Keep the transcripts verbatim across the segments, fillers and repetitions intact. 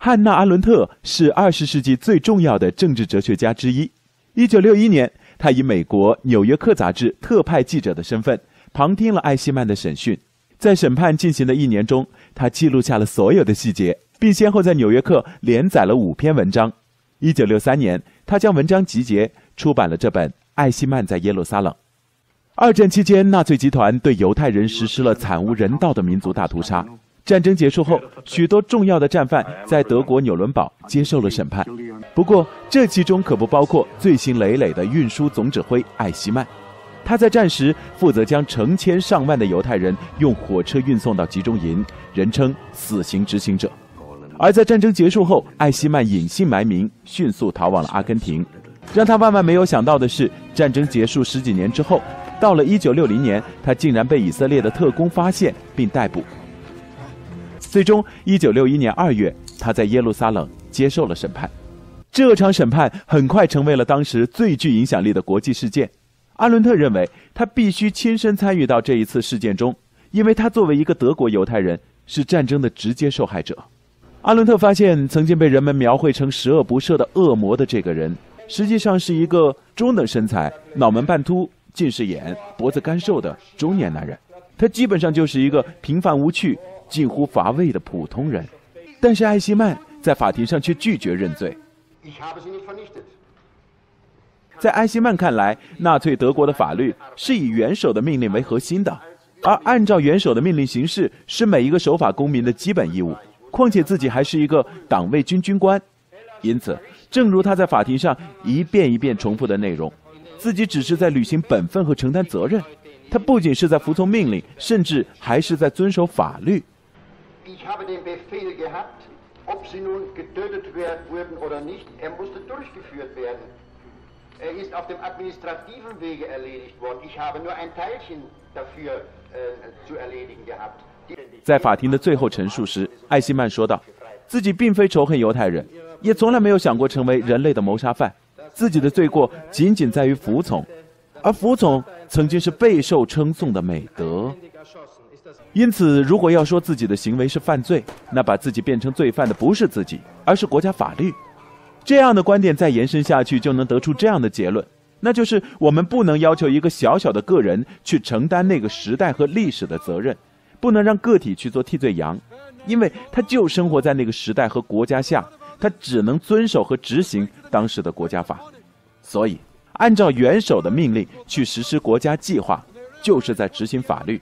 汉娜·阿伦特是二十世纪最重要的政治哲学家之一。一九六一年，他以美国《纽约客》杂志特派记者的身份旁听了艾希曼的审讯。在审判进行的一年中，他记录下了所有的细节，并先后在《纽约客》连载了五篇文章。一九六三年，他将文章集结，出版了这本《艾希曼在耶路撒冷》。二战期间，纳粹集团对犹太人实施了惨无人道的民族大屠杀。战争结束后，许多重要的战犯在德国纽伦堡接受了审判。不过，这其中可不包括罪行累累的运输总指挥艾希曼。他在战时负责将成千上万的犹太人用火车运送到集中营，人称死刑执行者。而在战争结束后，艾希曼隐姓埋名，迅速逃往了阿根廷。让他万万没有想到的是，战争结束十几年之后，到了一九六零年，他竟然被以色列的特工发现并逮捕。最终，一九六一年二月，他在耶路撒冷接受了审判。这场审判很快成为了当时最具影响力的国际事件。阿伦特认为，他必须亲身参与到这一次事件中，因为他作为一个德国犹太人，是战争的直接受害者。阿伦特发现，曾经被人们描绘成十恶不赦的恶魔的这个人，实际上是一个中等身材、脑门半秃、近视眼、脖子干瘦的中年男人。他基本上就是一个平凡无趣、近乎乏味的普通人。但是艾希曼在法庭上却拒绝认罪。在艾希曼看来，纳粹德国的法律是以元首的命令为核心的，而按照元首的命令行事是每一个守法公民的基本义务。况且自己还是一个党卫军军官，因此，正如他在法庭上一遍一遍重复的内容，自己只是在履行本分和承担责任。他不仅是在服从命令，甚至还是在遵守法律。 Er ist auf dem administrativen Wege erledigt worden. Ich habe nur ein Teilchen dafür äh, zu erledigen gehabt. 在法庭的最后陈述时，艾希曼说道，自己并非仇恨犹太人，也从来没有想过成为人类的谋杀犯，自己的罪过仅仅在于服从，而服从曾经是备受称颂的美德。因此，如果要说自己的行为是犯罪，那把自己变成罪犯的不是自己，而是国家法律。这样的观点再延伸下去，就能得出这样的结论，那就是我们不能要求一个小小的个人去承担那个时代和历史的责任，不能让个体去做替罪羊，因为他就生活在那个时代和国家下，他只能遵守和执行当时的国家法。所以，按照元首的命令去实施国家计划，就是在执行法律。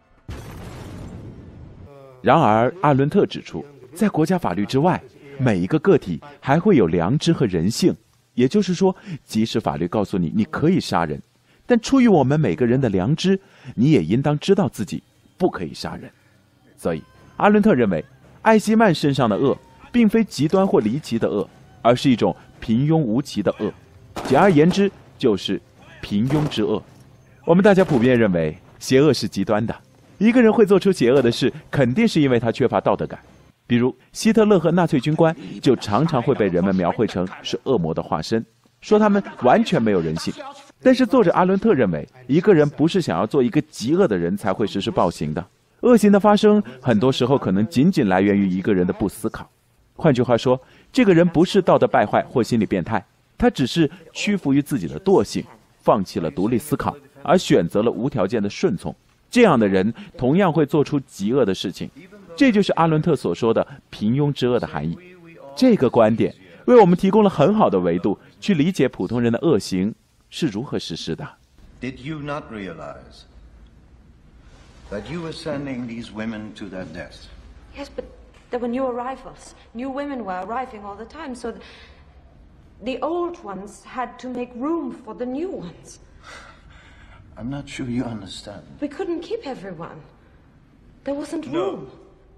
然而，阿伦特指出，在国家法律之外，每一个个体还会有良知和人性，也就是说，即使法律告诉你你可以杀人，但出于我们每个人的良知，你也应当知道自己不可以杀人。所以，阿伦特认为，艾希曼身上的恶，并非极端或离奇的恶，而是一种平庸无奇的恶。简而言之，就是平庸之恶。我们大家普遍认为，邪恶是极端的，一个人会做出邪恶的事，肯定是因为他缺乏道德感。比如希特勒和纳粹军官就常常会被人们描绘成是恶魔的化身，说他们完全没有人性。但是作者阿伦特认为，一个人不是想要做一个极恶的人才会实施暴行的，恶行的发生很多时候可能仅仅来源于一个人的不思考。换句话说，这个人不是道德败坏或心理变态，他只是屈服于自己的惰性，放弃了独立思考，而选择了无条件的顺从。这样的人同样会做出极恶的事情。这就是阿伦特所说的平庸之恶的含义。这个观点为我们提供了很好的维度，去理解普通人的恶行是如何实施的。 Did you not realize that you were sending these women to their death? Yes, but there were new arrivals. New women were arriving all the time, so the old ones had to make room for the new ones. I'm not sure you understand. We couldn't keep everyone. There wasn't No. room.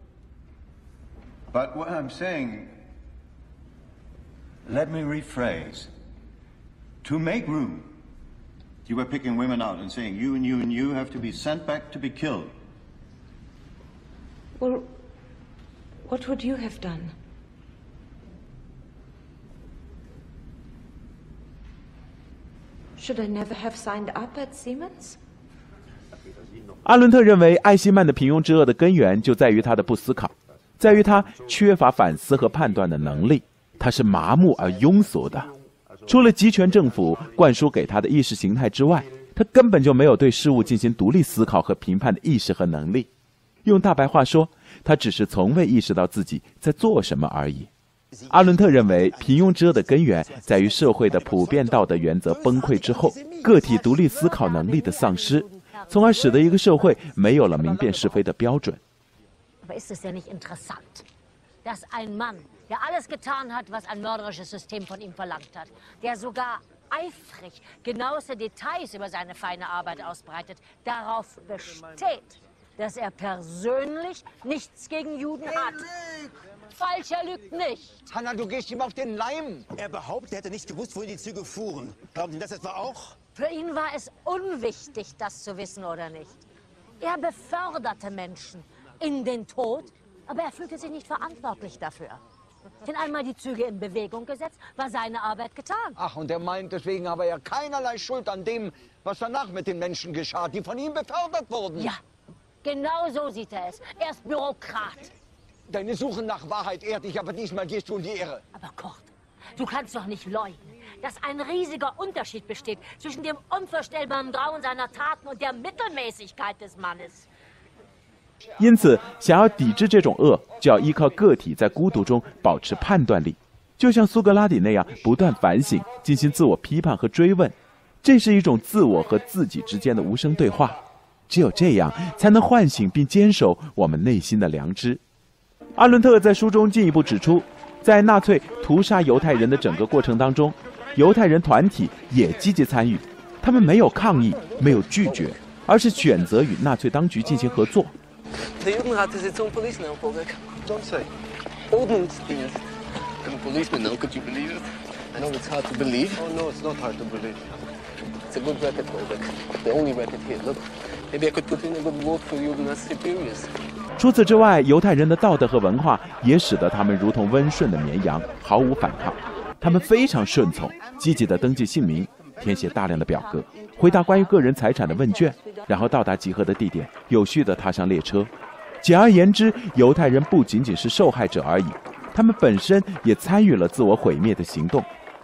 But what I'm saying, let me rephrase. To make room, you were picking women out and saying, you and you and you have to be sent back to be killed. Well, what would you have done? Should I never have signed up at Siemens? 阿伦特认为，艾希曼的平庸之恶的根源就在于他的不思考。 在于他缺乏反思和判断的能力，他是麻木而庸俗的。除了集权政府灌输给他的意识形态之外，他根本就没有对事物进行独立思考和评判的意识和能力。用大白话说，他只是从未意识到自己在做什么而已。阿伦特认为，平庸之恶的根源在于社会的普遍道德原则崩溃之后，个体独立思考能力的丧失，从而使得一个社会没有了明辨是非的标准。 Aber ist es ja nicht interessant, dass ein Mann, der alles getan hat, was ein mörderisches System von ihm verlangt hat, der sogar eifrig genaueste Details über seine feine Arbeit ausbreitet, darauf besteht, dass er persönlich nichts gegen Juden hat. Falsch, er lügt nicht. Hanna, du gehst ihm auf den Leim. Er behauptet, er hätte nicht gewusst, wohin die Züge fuhren. Glauben Sie das etwa auch? Für ihn war es unwichtig, das zu wissen oder nicht. Er beförderte Menschen in den Tod, aber er fühlte sich nicht verantwortlich dafür. Denn einmal die Züge in Bewegung gesetzt, war seine Arbeit getan. Ach, und er meint, deswegen habe er keinerlei Schuld an dem, was danach mit den Menschen geschah, die von ihm befördert wurden. Ja, genau so sieht er es. Er ist Bürokrat. Deine Suche nach Wahrheit ehrt dich, aber diesmal gehst du in die Irre. Aber Kurt, du kannst doch nicht leugnen, dass ein riesiger Unterschied besteht zwischen dem unvorstellbaren Grauen seiner Taten und der Mittelmäßigkeit des Mannes. 因此，想要抵制这种恶，就要依靠个体在孤独中保持判断力，就像苏格拉底那样不断反省，进行自我批判和追问。这是一种自我和自己之间的无声对话。只有这样，才能唤醒并坚守我们内心的良知。阿伦特在书中进一步指出，在纳粹屠杀犹太人的整个过程当中，犹太人团体也积极参与，他们没有抗议，没有拒绝，而是选择与纳粹当局进行合作。 Der Jugendrat ist jetzt so ein Policeman, Vogel. Don't say. Ordnungsdienst. I'm a policeman now, could you believe it? I know it's hard to believe. Oh, no, it's not hard to believe. It's a good record, Vogel. The only record here. Look, maybe I could put in a good word for you as superiors. 除此之外，犹太人的道德和文化也使得他们如同温顺的绵羊，毫无反抗。他们非常顺从，积极地登记姓名，填写大量的表格，回答关于个人财产的问卷，然后到达集合的地点，有序地踏上列车。简而言之，犹太人不仅仅是受害者而已，他们本身也参与了自我毁灭的行动。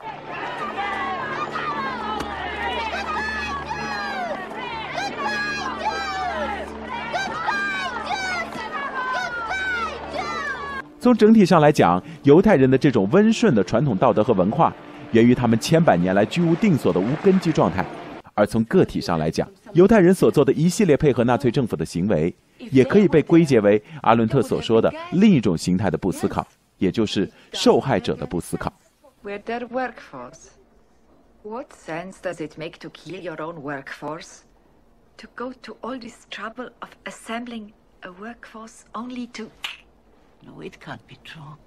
从整体上来讲，犹太人的这种温顺的传统道德和文化，源于他们千百年来居无定所的无根基状态。而从个体上来讲，犹太人所做的一系列配合纳粹政府的行为，也可以被归结为阿伦特所说的另一种形态的不思考，也就是受害者的不思考。 We're their workforce. What sense does it make to kill your own workforce? To go to all this trouble of assembling a workforce only to... No, it can't be true.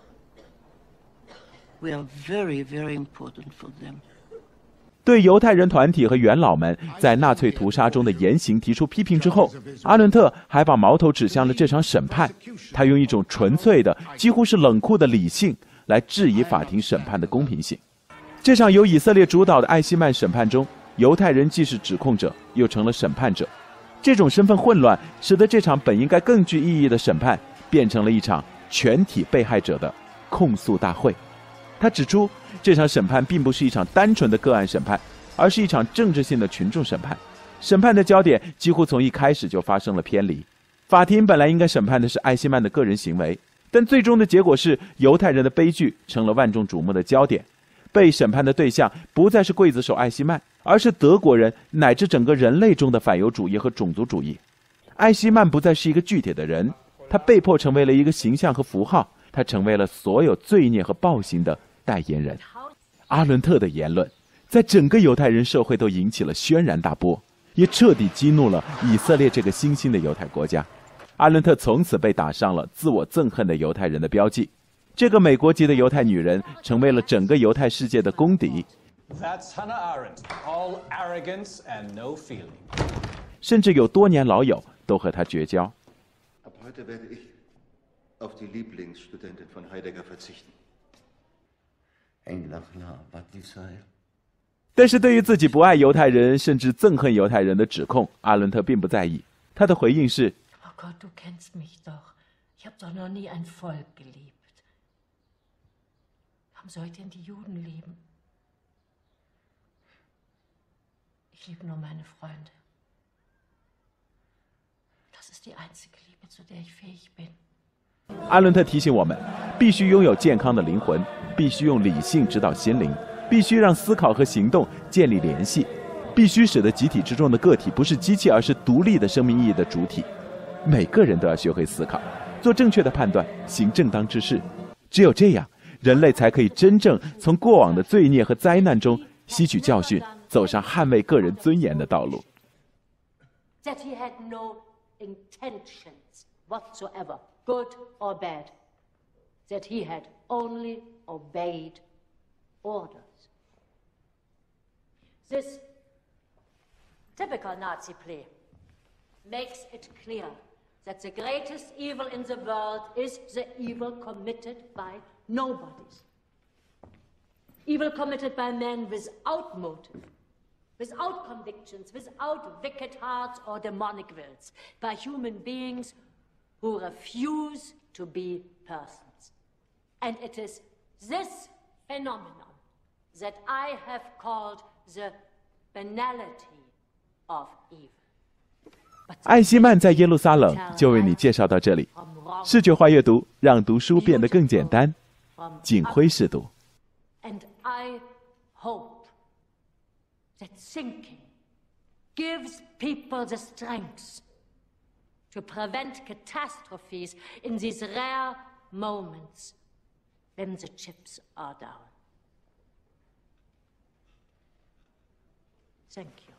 We are very, very important for them. 对犹太人团体和元老们在纳粹屠杀中的言行提出批评之后，阿伦特还把矛头指向了这场审判。他用一种纯粹的、几乎是冷酷的理性来质疑法庭审判的公平性。这场由以色列主导的艾希曼审判中，犹太人既是指控者，又成了审判者。这种身份混乱，使得这场本应该更具意义的审判，变成了一场全体被害者的控诉大会。他指出，这场审判并不是一场单纯的个案审判，而是一场政治性的群众审判。审判的焦点几乎从一开始就发生了偏离。法庭本来应该审判的是艾希曼的个人行为，但最终的结果是犹太人的悲剧成了万众瞩目的焦点。被审判的对象不再是刽子手艾希曼，而是德国人乃至整个人类中的反犹主义和种族主义。艾希曼不再是一个具体的人，他被迫成为了一个形象和符号，他成为了所有罪孽和暴行的代言人。阿伦特的言论在整个犹太人社会都引起了轩然大波，也彻底激怒了以色列这个新兴的犹太国家。阿伦特从此被打上了自我憎恨的犹太人的标记。这个美国籍的犹太女人成为了整个犹太世界的公敌。 That's Hannah Arendt, all arrogance and no feeling. 甚至有多年老友都和她绝交。 Ab heute werde ich auf die Lieblingsstudentin von Heidegger verzichten. 但是对于自己不爱犹太人，甚至憎恨犹太人的指控，阿伦特并不在意。他的回应是 Oh Gott, du kennst mich doch. Ich habe doch noch nie ein Volk geliebt. Warum soll ich denn die Juden lieben? Ich liebe nur meine Freunde. Das ist die einzige Liebe, zu der ich fähig bin. 阿伦特提醒我们，必须拥有健康的灵魂，必须用理性指导心灵，必须让思考和行动建立联系，必须使得集体之中的个体不是机器，而是独立的生命意义的主体。每个人都要学会思考，做正确的判断，行正当之事。只有这样，人类才可以真正从过往的罪孽和灾难中吸取教训，走上捍卫个人尊严的道路。 That he had no intentions whatsoever, good or bad. That he had only obeyed orders. This typical Nazi play makes it clear that the greatest evil in the world is the evil committed by nobodies. Evil committed by men without motive, without convictions, without wicked hearts or demonic wills, by human beings who refuse to be persons. And it is this phenomenon that I have called the banality of evil. 艾希曼在耶路撒冷就为你介绍到这里。视觉化阅读，让读书变得更简单。景辉试读。 And I hope that thinking gives people the strength to prevent catastrophes in these rare moments when the chips are down. Thank you.